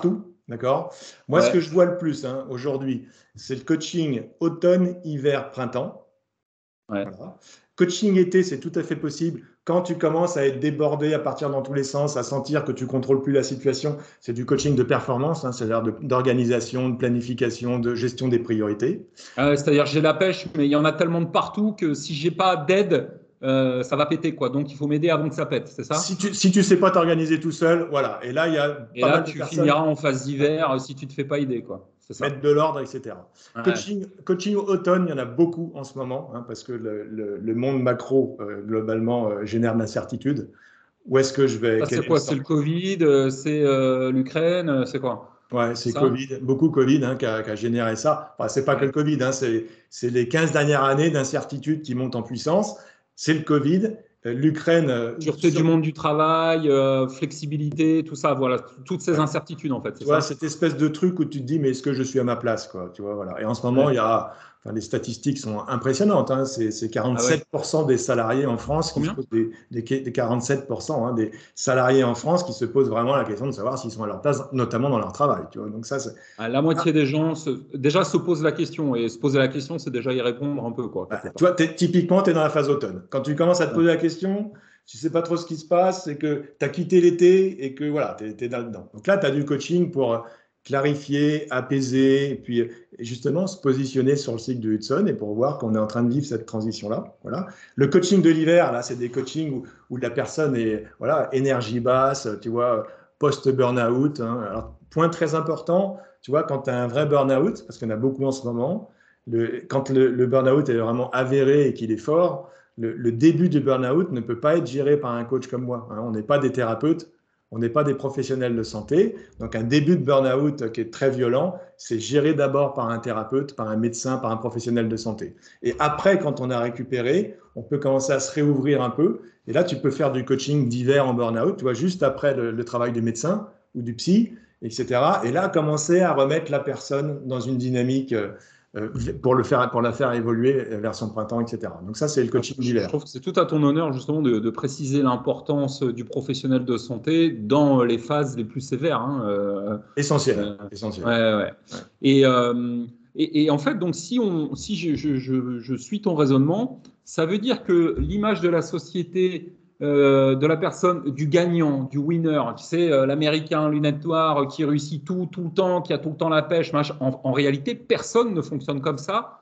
d'accord? Moi, ce Ouais. que je vois le plus hein, aujourd'hui, c'est le coaching automne, hiver, printemps. Ouais. Voilà. Coaching été, c'est tout à fait possible. Quand tu commences à être débordé, à partir dans tous les sens, à sentir que tu contrôles plus la situation, c'est du coaching de performance, hein, c'est-à-dire de- d'organisation, de planification, de gestion des priorités. Euh, c'est-à-dire j'ai la pêche, mais il y en a tellement de partout que si j'ai pas d'aide, euh, ça va péter quoi. Donc il faut m'aider avant que ça pète, c'est ça? Si tu si tu sais pas t'organiser tout seul, voilà. Et là, il y a Et pas là, mal de tu personnes finiras en phase d'hiver euh, si tu te fais pas aider quoi. C'est mettre ça. de l'ordre, et cetera. Ouais. Coaching, coaching automne, il y en a beaucoup en ce moment, hein, parce que le, le- le monde macro, euh, globalement, euh, génère de l'incertitude. Où est-ce que je vais? Ça Quel c'est est le quoi? C'est sort? le Covid, euh, c'est euh, l'Ukraine, euh, c'est quoi? Ouais, C'est c'est ça? Covid, beaucoup Covid hein, qui a, qui a généré ça. Enfin, c'est pas que Ouais. le Covid, hein, c'est c'est les quinze dernières années d'incertitude qui montent en puissance. C'est le Covid. Euh, L'Ukraine, euh, Sûreté du sur- monde du travail, euh, flexibilité, tout ça, voilà, toutes ces ouais. incertitudes en fait, c'est Tu vois, ça? cette espèce de truc où tu te dis, mais est-ce que je suis à ma place, quoi, tu vois, voilà. Et en ce moment, il Ouais. y a, enfin, les statistiques sont impressionnantes, hein. C'est, c'est Ah ouais. quarante-sept pour cent des salariés en France qui se Combien? posent des, des, des quarante-sept pour cent hein, des salariés en France qui se posent vraiment la question de savoir s'ils sont à leur place, notamment dans leur travail, tu vois. Donc ça, c'est, Ah, la moitié des gens se, déjà se posent la question et se poser la question, c'est déjà y répondre un peu quoi, bah, quelque tu part. vois, t'es- typiquement, tu es dans la phase automne. Quand tu commences à te Ouais. poser la question, tu sais pas trop ce qui se passe, c'est que tu as quitté l'été et que voilà, tu es, là-dedans. Donc là, tu as du coaching pour euh, clarifier, apaiser, et puis euh, justement se positionner sur le cycle de Hudson et pour voir qu'on est en train de vivre cette transition-là. Voilà. Le coaching de l'hiver, là, c'est des coachings où, où la personne est voilà, énergie basse, tu vois, post-burnout. Hein. Alors, point très important, tu vois, quand tu as un vrai burnout, parce qu'il y en a beaucoup en ce moment, le, quand le, le burn-out est vraiment avéré et qu'il est fort, le, le début du burn-out ne peut pas être géré par un coach comme moi. Hein. On n'est pas des thérapeutes, on n'est pas des professionnels de santé. Donc un début de burn-out qui est très violent, c'est géré d'abord par un thérapeute, par un médecin, par un professionnel de santé. Et après, quand on a récupéré, on peut commencer à se réouvrir un peu. Et là, tu peux faire du coaching d'hiver en burn-out, tu vois, juste après le, le travail du médecin ou du psy, et cetera. Et là, commencer à remettre la personne dans une dynamique euh, euh, pour, le faire, pour la faire évoluer vers son printemps, et cetera. Donc ça, c'est le Alors, Je, coaching je d'hiver. trouve que c'est tout à ton honneur justement de, de préciser l'importance du professionnel de santé dans les phases les plus sévères. Hein, euh, Essentiel, euh, essentiel. ouais, ouais. Ouais. Et, euh, et, et en fait, donc si on, si je, je, je, je suis ton raisonnement, ça veut dire que l'image de la société, euh, de la personne, du gagnant, du winner, tu sais, euh, l'Américain lunette noire qui réussit tout, tout le temps, qui a tout le temps la pêche, machin, en, en réalité, personne ne fonctionne comme ça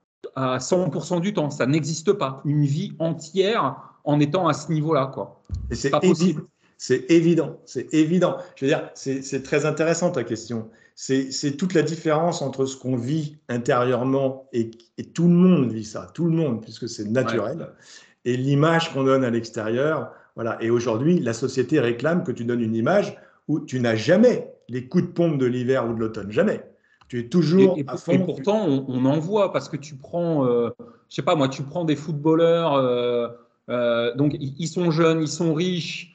à cent pour cent du temps. Ça n'existe pas. Une vie entière en étant à ce niveau-là, quoi. Et C'est c'est pas évi possible. c'est évident, c'est évident. Je veux dire, c'est très intéressant ta question. C'est toute la différence entre ce qu'on vit intérieurement et, et, tout le monde vit ça, tout le monde, puisque c'est Ouais. naturel, et l'image qu'on donne à l'extérieur. Voilà. Et aujourd'hui, la société réclame que tu donnes une image où tu n'as jamais les coups de pompe de l'hiver ou de l'automne, jamais. Tu es Et, toujours et, à et fond. Tu... pourtant, on, on en voit parce que tu prends, euh, je sais pas moi, tu prends des footballeurs, euh, euh, donc ils, ils sont jeunes, ils sont riches,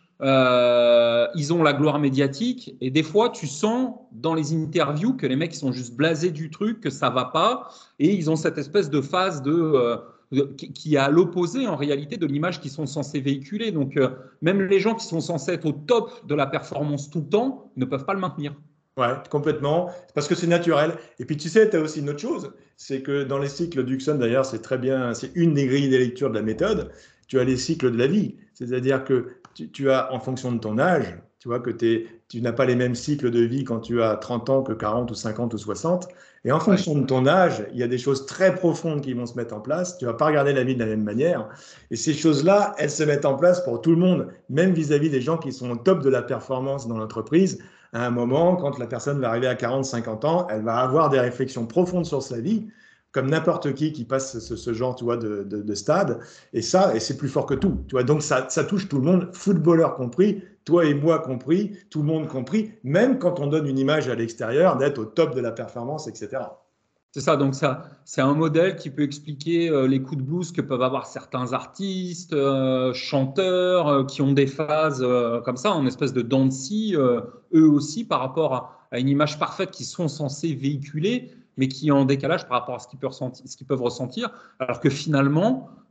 euh, ils ont la gloire médiatique, et des fois, tu sens dans les interviews que les mecs ils sont juste blasés du truc, que ça va pas, et ils ont cette espèce de phase de, euh, de qui, qui est à l'opposé en réalité de l'image qu'ils sont censés véhiculer. Donc, euh, même les gens qui sont censés être au top de la performance tout le temps ne peuvent pas le maintenir. Ouais, complètement. Parce que c'est naturel. Et puis tu sais, tu as aussi une autre chose, c'est que dans les cycles Duxon, d'ailleurs, c'est très bien, c'est une des grilles des lectures de la méthode, tu as les cycles de la vie. C'est-à-dire que tu, tu as, en fonction de ton âge, tu vois que t'es, tu n'as pas les mêmes cycles de vie quand tu as trente ans que quarante ou cinquante ou soixante. Et en Ouais. fonction de ton âge, il y a des choses très profondes qui vont se mettre en place. Tu vas pas regarder la vie de la même manière. Et ces choses-là, elles se mettent en place pour tout le monde, même vis-à-vis des gens qui sont au top de la performance dans l'entreprise. À un moment, quand la personne va arriver à quarante, cinquante ans, elle va avoir des réflexions profondes sur sa vie, comme n'importe qui qui passe ce, ce genre tu vois, de, de, de stade. Et ça, et c'est plus fort que tout. Tu vois. Donc ça, ça touche tout le monde, footballeur compris, toi et moi compris, tout le monde compris, même quand on donne une image à l'extérieur d'être au top de la performance, et cetera. C'est ça, donc ça, c'est un modèle qui peut expliquer euh, les coups de blues que peuvent avoir certains artistes, euh, chanteurs, euh, qui ont des phases euh, comme ça, en espèce de dents de scie, euh, eux aussi, par rapport à, à une image parfaite qu'ils sont censés véhiculer, mais qui est en décalage par rapport à ce qu'ils peuvent ressentir, ce qu'ils peuvent ressentir, alors que finalement,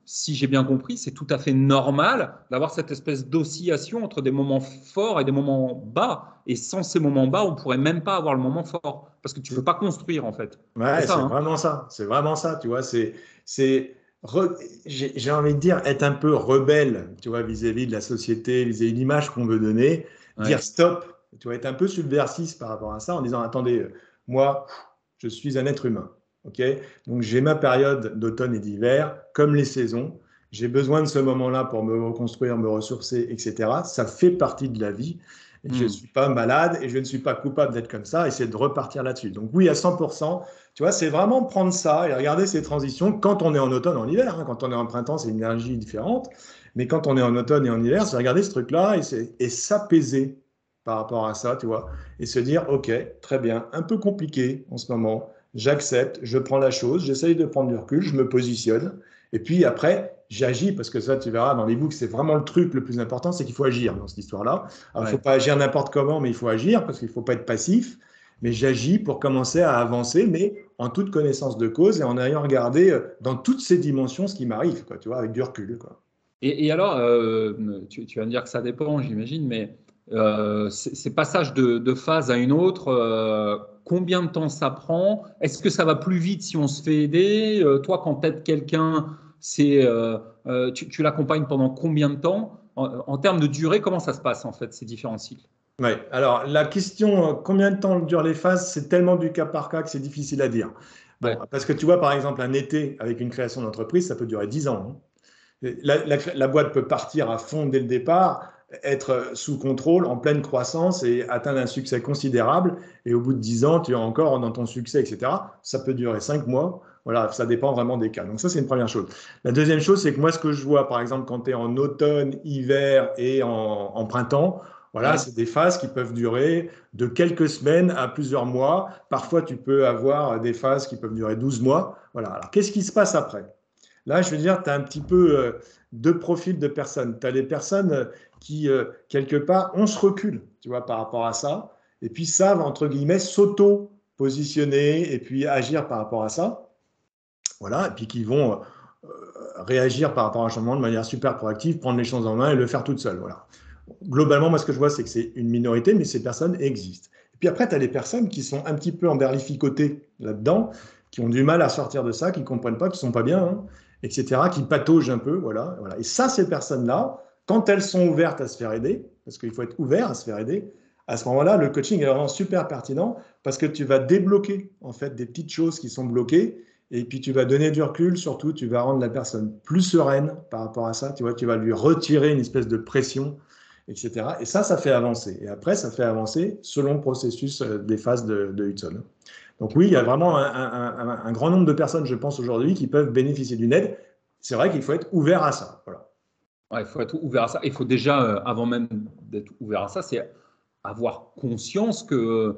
si j'ai bien compris, c'est tout à fait normal d'avoir cette espèce d'oscillation entre des moments forts et des moments bas. Et sans ces moments bas, on ne pourrait même pas avoir le moment fort. Parce que tu ne peux pas construire, en fait. C'est Ouais, ça, c'est hein? vraiment ça. C'est vraiment ça, tu vois. C'est, c'est, re- j'ai j'ai envie de dire, être un peu rebelle, tu vois, vis-à-vis de la société, vis-à-vis de l'image qu'on veut donner, dire Ouais. stop, tu vois, être un peu subversif par rapport à ça, en disant, attendez, euh, moi, je suis un être humain, ok? Donc j'ai ma période d'automne et d'hiver, comme les saisons. J'ai besoin de ce moment-là pour me reconstruire, me ressourcer, et cetera. Ça fait partie de la vie. Et je ne Hmm. suis pas malade et je ne suis pas coupable d'être comme ça et c'est de repartir là-dessus. Donc oui, à cent pour cent, tu vois, c'est vraiment prendre ça et regarder ces transitions quand on est en automne, en hiver. Hein. Quand on est en printemps, c'est une énergie différente. Mais quand on est en automne et en hiver, c'est regarder ce truc-là et, et s'apaiser par rapport à ça, tu vois. Et se dire, OK, très bien, un peu compliqué en ce moment. J'accepte, je prends la chose, j'essaye de prendre du recul, je me positionne. Et puis après, j'agis parce que ça, tu verras dans les books, c'est vraiment le truc le plus important, c'est qu'il faut agir dans cette histoire-là. Alors, il ne faut Ouais. pas agir n'importe comment, mais il faut agir parce qu'il ne faut pas être passif mais j'agis pour commencer à avancer, mais en toute connaissance de cause et en ayant regardé euh, dans toutes ces dimensions ce qui m'arrive, quoi, tu vois, avec du recul, quoi. Et, et alors, euh, tu, tu vas me dire que ça dépend, j'imagine, mais euh, ces ces passages de, de phase à une autre, euh, combien de temps ça prend? Est-ce que ça va plus vite si on se fait aider? Euh, toi, quand tu aides quelqu'un, c'est, euh, euh, tu, tu l'accompagnes pendant combien de temps? En, en termes de durée, comment ça se passe en fait, ces différents cycles? Ouais. Alors, la question, euh, combien de temps durent les phases, c'est tellement du cas par cas que c'est difficile à dire. Bon, Ouais. parce que tu vois, par exemple, un été avec une création d'entreprise, ça peut durer dix ans. Hein. La, la- la boîte peut partir à fond dès le départ, être sous contrôle, en pleine croissance et atteindre un succès considérable. Et au bout de dix ans, tu es encore dans ton succès, et cetera. Ça peut durer cinq mois. Voilà, ça dépend vraiment des cas. Donc ça, c'est une première chose. La deuxième chose, c'est que moi, ce que je vois, par exemple, quand tu es en automne, hiver et en, en printemps, voilà, Ouais. c'est des phases qui peuvent durer de quelques semaines à plusieurs mois. Parfois, tu peux avoir des phases qui peuvent durer douze mois. Voilà. Alors, qu'est-ce qui se passe après? Là, je veux dire, tu as un petit peu euh, deux profils de personnes. Tu as les personnes euh, qui, euh, quelque part, on se recule, tu vois, par rapport à ça, et puis savent, entre guillemets, s'auto-positionner et puis agir par rapport à ça. Voilà, et puis qui vont euh, réagir par rapport à un changement de manière super proactive, prendre les choses en main et le faire toute seule. Voilà. Globalement, moi, ce que je vois, c'est que c'est une minorité, mais ces personnes existent. Et puis après, tu as les personnes qui sont un petit peu emberlificotées là-dedans, qui ont du mal à sortir de ça, qui ne comprennent pas, qui ne sont pas bien, hein, et cetera, qui pataugent un peu. Voilà, voilà. Et ça, ces personnes-là, quand elles sont ouvertes à se faire aider, parce qu'il faut être ouvert à se faire aider, à ce moment-là, le coaching est vraiment super pertinent parce que tu vas débloquer en fait des petites choses qui sont bloquées et puis tu vas donner du recul, surtout tu vas rendre la personne plus sereine par rapport à ça, tu vois, tu vas lui retirer une espèce de pression, et cetera. Et ça, ça fait avancer. Et après, ça fait avancer selon le processus euh, des phases de, de Hudson. Donc oui, il y a Ouais. vraiment un, un, un, un grand nombre de personnes, je pense, aujourd'hui qui peuvent bénéficier d'une aide. C'est vrai qu'il faut être ouvert à ça. Voilà. Ouais, il faut être ouvert à ça. Il faut déjà, euh, avant même d'être ouvert à ça, c'est avoir conscience que,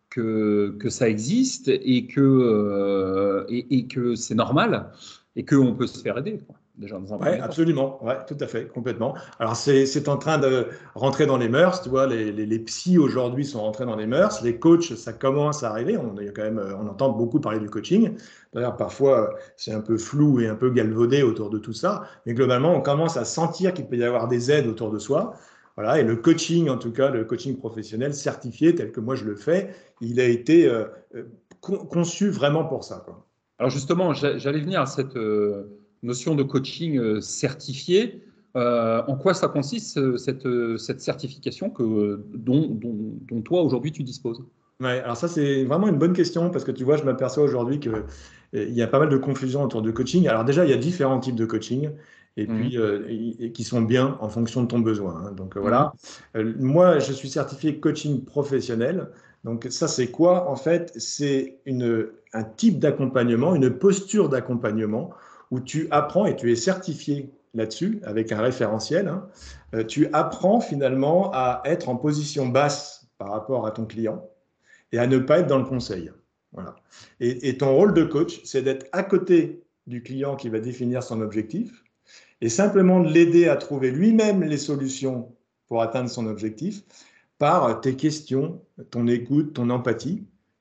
que, que ça existe et que, euh, et, et que c'est normal et qu'on peut se faire aider, quoi, déjà dans un Ouais, premier temps. absolument. Ouais, tout à fait, complètement. Alors, c'est, c'est en train de rentrer dans les mœurs, tu vois, les, les, les psys aujourd'hui sont rentrés dans les mœurs, les coachs, ça commence à arriver. On, il y a quand même, euh, on entend beaucoup parler du coaching. D'ailleurs, parfois, euh, c'est un peu flou et un peu galvaudé autour de tout ça. Mais globalement, on commence à sentir qu'il peut y avoir des aides autour de soi. Voilà, et le coaching, en tout cas, le coaching professionnel certifié, tel que moi je le fais, il a été euh, euh, con- conçu vraiment pour ça, quoi. Alors justement, j'a- j'allais venir à cette euh, notion de coaching euh, certifié. Euh, en quoi ça consiste, euh, cette, euh, cette certification que, dont, dont, dont toi, aujourd'hui, tu disposes? Ouais, alors ça, c'est vraiment une bonne question parce que tu vois, je m'aperçois aujourd'hui qu'il y a pas mal de confusion autour de coaching. Alors déjà, il y a différents types de coaching et puis Mhm. euh, et- et qui sont bien en fonction de ton besoin. Hein. Donc euh, voilà. Mhm. Euh, moi, je suis certifié coaching professionnel. Donc ça, c'est quoi? En fait, c'est une, un type d'accompagnement, une posture d'accompagnement où tu apprends et tu es certifié là-dessus avec un référentiel. Hein. Euh, tu apprends finalement à être en position basse par rapport à ton client et à ne pas être dans le conseil. Voilà. Et, et ton rôle de coach, c'est d'être à côté du client qui va définir son objectif et simplement de l'aider à trouver lui-même les solutions pour atteindre son objectif par tes questions, ton écoute, ton empathie.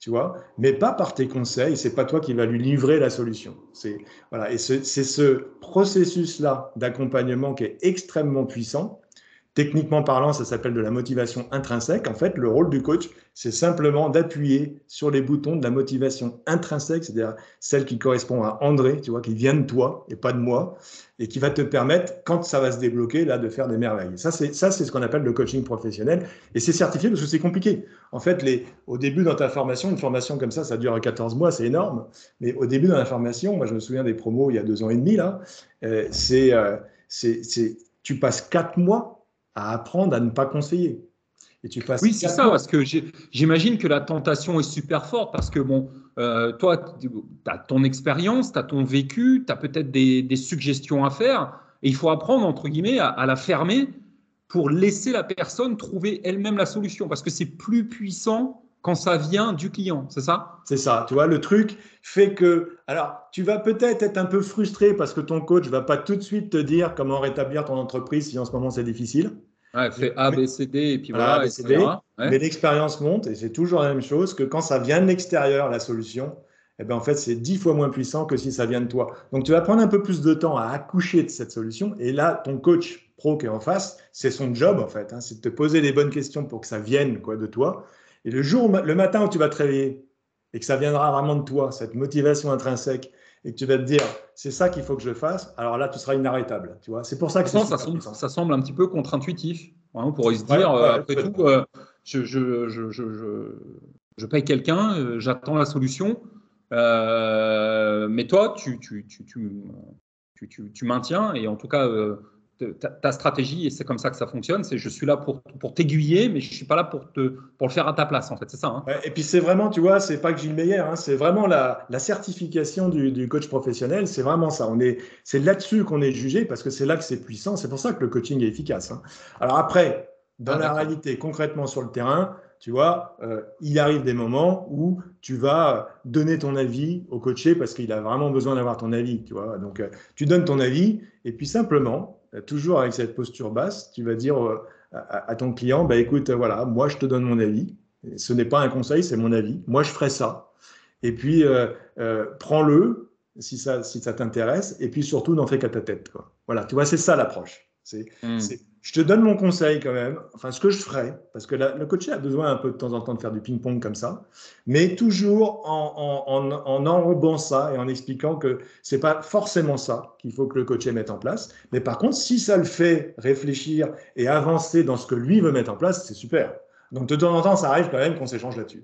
tu vois, mais pas par tes conseils, c'est pas toi qui vas lui livrer la solution. C'est, voilà, et c'est ce processus-là d'accompagnement qui est extrêmement puissant. Techniquement parlant, ça s'appelle de la motivation intrinsèque. En fait, le rôle du coach, c'est simplement d'appuyer sur les boutons de la motivation intrinsèque, c'est-à-dire celle qui correspond à André, tu vois, qui vient de toi et pas de moi, et qui va te permettre, quand ça va se débloquer, là, de faire des merveilles. Ça, c'est ça, c'est ce qu'on appelle le coaching professionnel, et c'est certifié parce que c'est compliqué. En fait, les, au début dans ta formation, une formation comme ça, ça dure quatorze mois, c'est énorme, mais au début dans la formation, moi je me souviens des promos il y a deux ans et demi, là, euh, c'est, euh, c'est, c'est, tu passes quatre mois à apprendre à ne pas conseiller. Et tu passes Oui, c'est quatre ça, mois. parce que j'imagine que la tentation est super forte, parce que bon, euh, toi, tu as ton expérience, tu as ton vécu, tu as peut-être des, des, suggestions à faire, et il faut apprendre, entre guillemets, à, à la fermer pour laisser la personne trouver elle-même la solution, parce que c'est plus puissant quand ça vient du client, c'est ça? C'est ça, tu vois, le truc fait que, alors, tu vas peut-être être un peu frustré parce que ton coach ne va pas tout de suite te dire comment rétablir ton entreprise si en ce moment c'est difficile. Ouais, fait A, Mais, B, C, D, et puis voilà, voilà, A B C D, et cetera. Ouais. mais l'expérience monte et c'est toujours la même chose que quand ça vient de l'extérieur, la solution, eh ben, en fait, c'est dix fois moins puissant que si ça vient de toi. Donc, tu vas prendre un peu plus de temps à accoucher de cette solution et là, ton coach pro qui est en face, c'est son job, en fait, hein, c'est de te poser les bonnes questions pour que ça vienne quoi, de toi. Et le jour, le matin où tu vas te réveiller, et que ça viendra vraiment de toi, cette motivation intrinsèque, et que tu vas te dire, c'est ça qu'il faut que je fasse, alors là, tu seras inarrêtable. Tu vois, c'est pour ça que c'est Pourtant, ça super semble, puissant. ça semble un petit peu contre-intuitif. Hein, on pourrait se Ouais, dire, ouais, euh, ouais, après tout, complètement. euh, je, je, je, je, je, je paye quelqu'un, euh, j'attends la solution. Euh, mais toi, tu, tu, tu, tu, tu, tu, tu maintiens, et en tout cas, euh, ta, ta stratégie, et c'est comme ça que ça fonctionne, c'est je suis là pour, pour t'aiguiller, mais je ne suis pas là pour, te, pour le faire à ta place, en fait. C'est ça. Hein. Ouais, et puis c'est vraiment, tu vois, c'est pas que Gilles Meyer, hein, c'est vraiment la, la certification du, du coach professionnel, c'est vraiment ça. On est, c'est là-dessus qu'on est jugé parce que c'est là que c'est puissant. C'est pour ça que le coaching est efficace. Hein. Alors après, dans Ah, la d'accord. réalité, concrètement sur le terrain, tu vois, euh, il arrive des moments où tu vas donner ton avis au coaché parce qu'il a vraiment besoin d'avoir ton avis, tu vois. Donc, euh, tu donnes ton avis et puis simplement, euh, toujours avec cette posture basse, tu vas dire euh, à, à ton client, bah, écoute, euh, voilà, moi je te donne mon avis. Ce n'est pas un conseil, c'est mon avis. Moi, je ferai ça. Et puis, euh, euh, prends-le si ça, si ça t'intéresse. Et puis, surtout, n'en fais qu'à ta tête. Quoi. Voilà, tu vois, c'est ça l'approche. C'est, Hmm. c'est, je te donne mon conseil quand même, enfin, ce que je ferai, parce que la, le coach a besoin un peu de temps en temps de faire du ping-pong comme ça, mais toujours en, en, en, en enrobant ça et en expliquant que c'est pas forcément ça qu'il faut que le coach mette en place. Mais par contre, si ça le fait réfléchir et avancer dans ce que lui veut mettre en place, c'est super. Donc de temps en temps, ça arrive quand même qu'on s'échange là-dessus.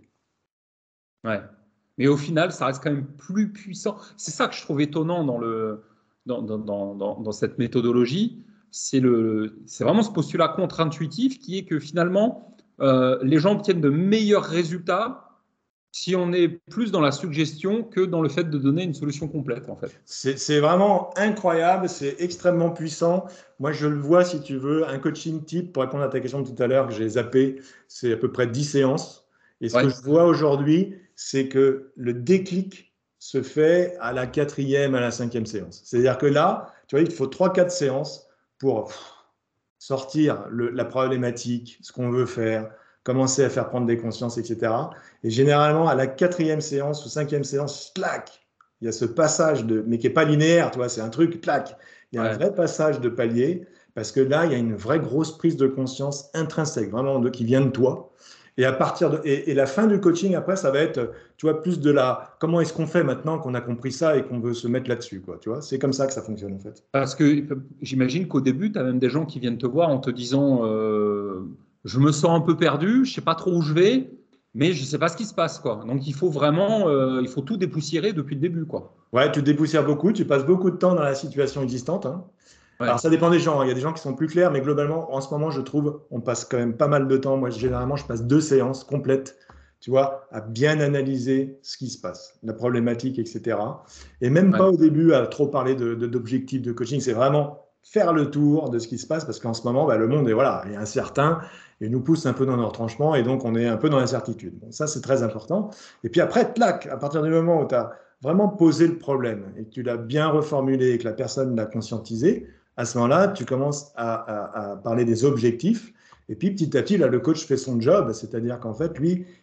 Ouais. Mais au final, ça reste quand même plus puissant. C'est ça que je trouve étonnant dans, le, dans, dans, dans, dans, dans cette méthodologie. C'est le, c'est vraiment ce postulat contre-intuitif qui est que finalement, euh, les gens obtiennent de meilleurs résultats si on est plus dans la suggestion que dans le fait de donner une solution complète, en fait. C'est c'est vraiment incroyable, c'est extrêmement puissant. Moi, je le vois, si tu veux, un coaching type, pour répondre à ta question de tout à l'heure, que j'ai zappé, c'est à peu près dix séances. Et ce que Ouais. je vois aujourd'hui, c'est que le déclic se fait à la quatrième, à la cinquième séance. C'est-à-dire que là, tu vois, il faut trois, quatre séances pour pff, sortir le- la problématique, ce qu'on veut faire, commencer à faire prendre des consciences, et cetera. Et généralement, à la quatrième séance ou cinquième séance, clac, il y a ce passage de, mais qui n'est pas linéaire, tu vois, c'est un truc, clac. Il y a un Ouais. vrai passage de palier parce que là, il y a une vraie grosse prise de conscience intrinsèque, vraiment de, qui vient de toi. Et à partir de, et, et la fin du coaching, après, ça va être, tu vois, plus de la, comment est-ce qu'on fait maintenant qu'on a compris ça et qu'on veut se mettre là-dessus, quoi, tu vois, c'est comme ça que ça fonctionne, en fait. Parce que j'imagine qu'au début, tu as même des gens qui viennent te voir en te disant euh, je me sens un peu perdu, je ne sais pas trop où je vais, mais je ne sais pas ce qui se passe. Quoi. Donc il faut vraiment, euh, il faut tout dépoussiérer depuis le début. Quoi. Ouais, tu te dépoussières beaucoup, tu passes beaucoup de temps dans la situation existante, hein. Alors, Ouais. ça dépend des gens, hein. Il y a des gens qui sont plus clairs, mais globalement, en ce moment, je trouve, on passe quand même pas mal de temps. Moi, généralement, je passe deux séances complètes, tu vois, à bien analyser ce qui se passe, la problématique, et cetera. Et même Ouais. pas au début à trop parler de, de- d'objectifs de coaching, c'est vraiment faire le tour de ce qui se passe, parce qu'en ce moment, bah, le monde est, voilà, est incertain et nous pousse un peu dans nos retranchements, et donc on est un peu dans l'incertitude. Bon, ça, c'est très important. Et puis après, clac, à partir du moment où tu as vraiment posé le problème et que tu l'as bien reformulé et que la personne l'a conscientisé, à ce moment-là, tu commences à, à- à parler des objectifs. Et puis petit à petit, là, le coach fait son job, c'est-à-dire qu'en fait, lui,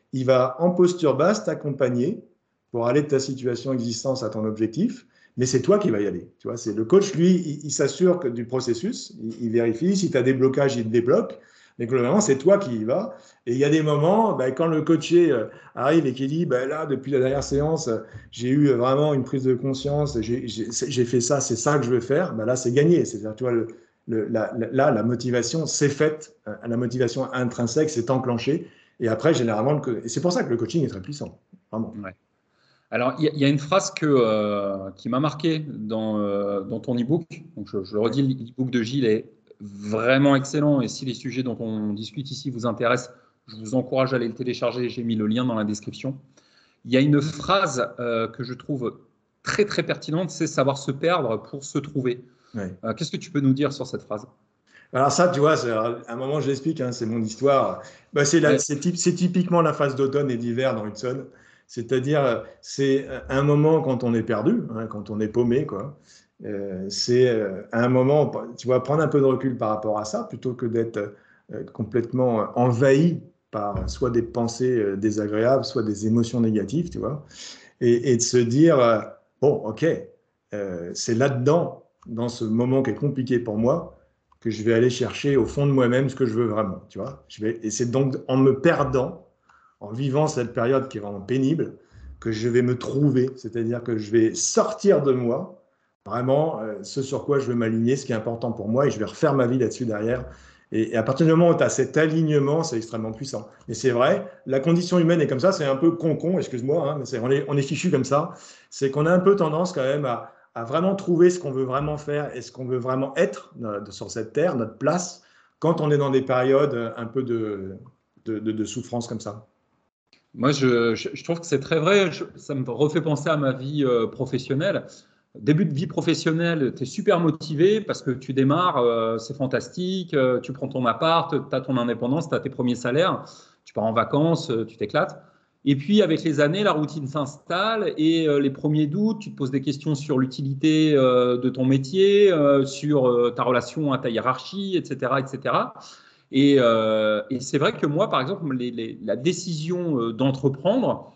il va en posture basse t'accompagner pour aller de ta situation existence à ton objectif, mais c'est toi qui vas y aller. Tu vois, c'est le coach, lui, il, il s'assure que du processus, il, il vérifie, si tu as des blocages, il te débloque, mais globalement, c'est toi qui y vas. Et il y a des moments, ben, quand le coaché euh, arrive et qui dit, ben, là, depuis la dernière séance, j'ai eu vraiment une prise de conscience, j'ai fait ça, c'est ça que je veux faire, ben, là, c'est gagné. C'est-à-dire, tu vois, le, le, la, la, la motivation s'est faite, la motivation intrinsèque s'est enclenchée, et après, généralement, et c'est pour ça que le coaching est très puissant, vraiment. Ouais. Alors, il y, y a une phrase que, euh, qui m'a marqué dans, euh, dans ton e-book. Donc, je, je le redis, l'e-book de Gilles est vraiment excellent. Et si les sujets dont on discute ici vous intéressent, je vous encourage à aller le télécharger. J'ai mis le lien dans la description. Il y a une phrase euh, que je trouve très, très pertinente, c'est savoir se perdre pour se trouver. Ouais. Euh, Qu'est-ce que tu peux nous dire sur cette phrase? Alors ça, tu vois, à un moment, je l'explique, hein, c'est mon histoire. Bah, c'est Ouais. typ, typiquement la phase d'automne et d'hiver dans Hudson. C'est-à-dire, c'est un moment quand on est perdu, hein, quand on est paumé, quoi. Euh, c'est un moment, tu vois, prendre un peu de recul par rapport à ça, plutôt que d'être euh, complètement envahi par soit des pensées euh, désagréables, soit des émotions négatives, tu vois, et, et de se dire, euh, bon, ok, euh, c'est là-dedans, dans ce moment qui est compliqué pour moi, que je vais aller chercher au fond de moi-même ce que je veux vraiment, tu vois. Je vais, et c'est donc en me perdant, en vivant cette période qui est vraiment pénible, que je vais me trouver, c'est-à-dire que je vais sortir de moi, vraiment euh, ce sur quoi je veux m'aligner, ce qui est important pour moi, et je vais refaire ma vie là-dessus derrière. Et, et à partir du moment où tu as cet alignement, c'est extrêmement puissant. Et c'est vrai, la condition humaine est comme ça, c'est un peu con-con, excuse-moi, hein, mais c'est, on, est, on est fichu comme ça, c'est qu'on a un peu tendance quand même à à vraiment trouver ce qu'on veut vraiment faire et ce qu'on veut vraiment être sur cette terre, notre place, quand on est dans des périodes un peu de, de, de, de souffrance comme ça. Moi, je, je, je trouve que c'est très vrai. Je, ça me refait penser à ma vie euh, professionnelle. Début de vie professionnelle, tu es super motivé parce que tu démarres, euh, c'est fantastique, euh, tu prends ton appart, tu as ton indépendance, tu as tes premiers salaires, tu pars en vacances, euh, tu t'éclates. Et puis, avec les années, la routine s'installe et euh, les premiers doutes, tu te poses des questions sur l'utilité euh, de ton métier, euh, sur euh, ta relation à ta hiérarchie, et cetera, et cetera. Et, euh, et c'est vrai que moi, par exemple, les, les, la décision euh, d'entreprendre,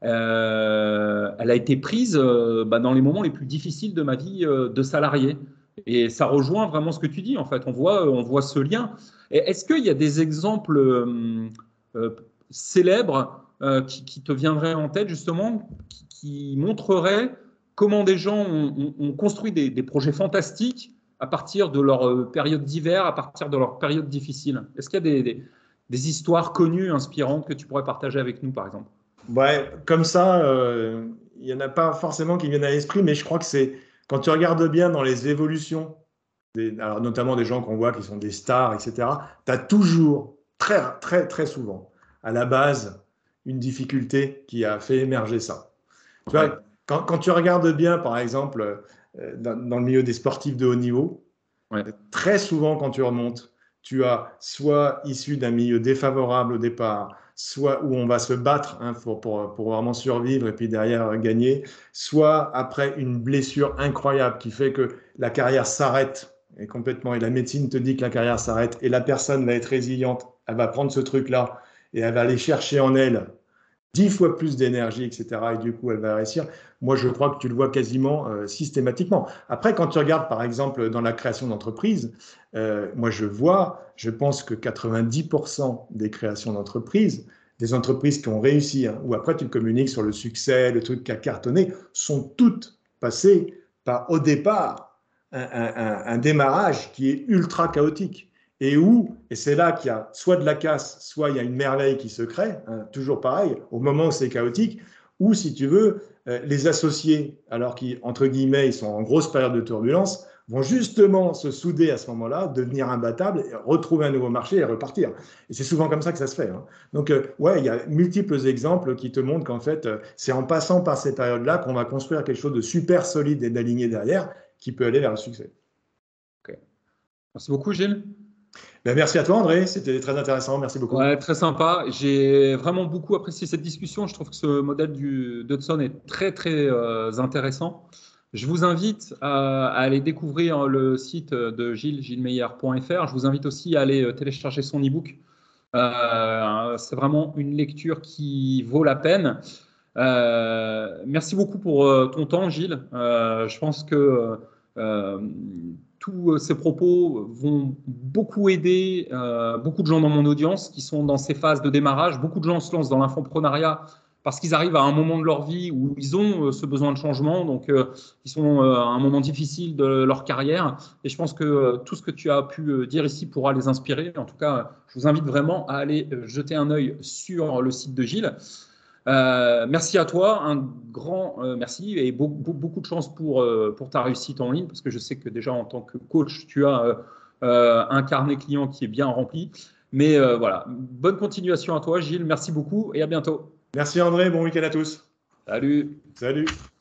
euh, elle a été prise euh, bah, dans les moments les plus difficiles de ma vie euh, de salarié. Et ça rejoint vraiment ce que tu dis, en fait. On voit, on voit ce lien. Et est-ce qu'il y a des exemples euh, euh, célèbres euh, qui, qui, te viendraient en tête, justement, qui, qui montreraient comment des gens ont, ont, ont construit des, des projets fantastiques à partir de leur période d'hiver, à partir de leur période difficile? Est-ce qu'il y a des, des, des histoires connues, inspirantes que tu pourrais partager avec nous, par exemple? Ouais, comme ça, euh, il n'y en a pas forcément qui viennent à l'esprit, mais je crois que c'est quand tu regardes bien dans les évolutions, des, alors notamment des gens qu'on voit qui sont des stars, et cetera, tu as toujours, très, très, très souvent, à la base, une difficulté qui a fait émerger ça. Tu Ouais. vois, quand, quand tu regardes bien, par exemple, euh, dans, dans le milieu des sportifs de haut niveau, Ouais. très souvent, quand tu remontes, tu as soit issu d'un milieu défavorable au départ, soit où on va se battre hein, pour, pour, pour vraiment survivre et puis derrière gagner, soit après une blessure incroyable qui fait que la carrière s'arrête et complètement, et la médecine te dit que la carrière s'arrête, et la personne va être résiliente, elle va prendre ce truc-là et elle va aller chercher en elle dix fois plus d'énergie, et cetera. Et du coup, elle va réussir. Moi, je crois que tu le vois quasiment euh, systématiquement. Après, quand tu regardes, par exemple, dans la création d'entreprises, euh, moi, je vois, je pense que quatre-vingt-dix pour cent des créations d'entreprises, des entreprises qui ont réussi, hein, ou après tu communiques sur le succès, le truc qui a cartonné, sont toutes passées par, au départ, un, un, un démarrage qui est ultra chaotique. Et où, et c'est là qu'il y a soit de la casse, soit il y a une merveille qui se crée, hein, toujours pareil, au moment où c'est chaotique, ou si tu veux, euh, les associés, alors qu'entre guillemets, ils sont en grosse période de turbulence, vont justement se souder à ce moment-là, devenir imbattables, retrouver un nouveau marché et repartir. Et c'est souvent comme ça que ça se fait. Hein. Donc, euh, ouais, il y a multiples exemples qui te montrent qu'en fait, euh, c'est en passant par ces périodes-là qu'on va construire quelque chose de super solide et d'aligné derrière qui peut aller vers le succès. Okay. Merci beaucoup, Gilles. Ben, merci à toi, André. C'était très intéressant. Merci beaucoup. Ouais, très sympa. J'ai vraiment beaucoup apprécié cette discussion. Je trouve que ce modèle du d'Hudson est très, très euh, intéressant. Je vous invite à, à aller découvrir le site de Gilles, gilles meyer point f r. Je vous invite aussi à aller télécharger son e-book Euh, c'est vraiment une lecture qui vaut la peine. Euh, merci beaucoup pour euh, ton temps, Gilles. Euh, je pense que euh, tous ces propos vont beaucoup aider euh, beaucoup de gens dans mon audience qui sont dans ces phases de démarrage. Beaucoup de gens se lancent dans l'infoprenariat parce qu'ils arrivent à un moment de leur vie où ils ont euh, ce besoin de changement, donc euh, ils sont euh, à un moment difficile de leur carrière. Et je pense que euh, tout ce que tu as pu euh, dire ici pourra les inspirer. En tout cas, je vous invite vraiment à aller euh, jeter un œil sur le site de Gilles. Euh, merci à toi, un grand euh, merci et beaucoup, beaucoup de chance pour, euh, pour ta réussite en ligne parce que je sais que déjà en tant que coach, tu as euh, euh, un carnet client qui est bien rempli. Mais euh, voilà, bonne continuation à toi, Gilles. Merci beaucoup et à bientôt. Merci André, bon week-end à tous. Salut. Salut.